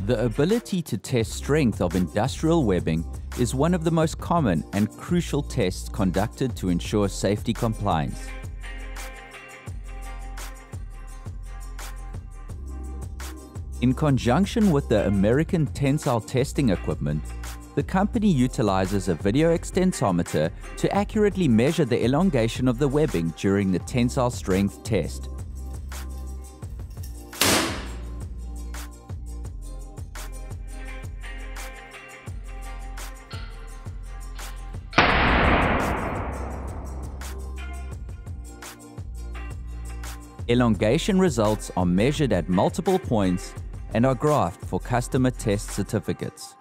The ability to test strength of industrial webbing is one of the most common and crucial tests conducted to ensure safety compliance. In conjunction with the American Tensile testing equipment, the company utilizes a video extensometer to accurately measure the elongation of the webbing during the tensile strength test. Elongation results are measured at multiple points and are graphed for customer test certificates.